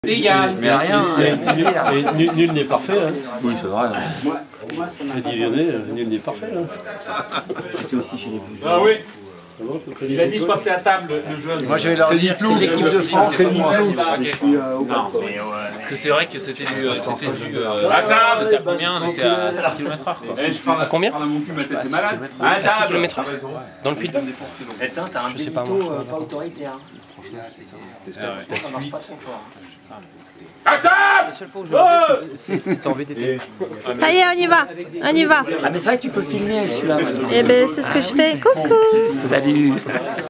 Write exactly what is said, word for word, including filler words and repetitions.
C'est Yann. Mais rien, et nul nul n'est parfait. Hein. Oui, c'est vrai. Freddy Lyonnais, nul n'est parfait. Hein. J'étais aussi chez les Blues. Ah oui. Il a dit de passer à table, le jeune. Moi, je vais leur dire que c'est l'équipe de France. Je suis euh, au Non, mais ouais. Parce que c'est vrai que c'était du. C'était du. À table. On était à combien? On était à six kilomètres heure quoi. Eh, je parle à Combien? mon cul, ma tête est malade. À À six table. kilomètres heure dans le puits de Dôme. Je sais pas, moi. pas autoritaire. C'est ça. Ça marche pas trop fort. À table. La seule fois où je l'ai c'était en V T T. Ça y est, on y va, on y va. Ah mais c'est vrai que tu peux filmer avec celui-là. Eh ben c'est ce que je fais. Coucou. Salut.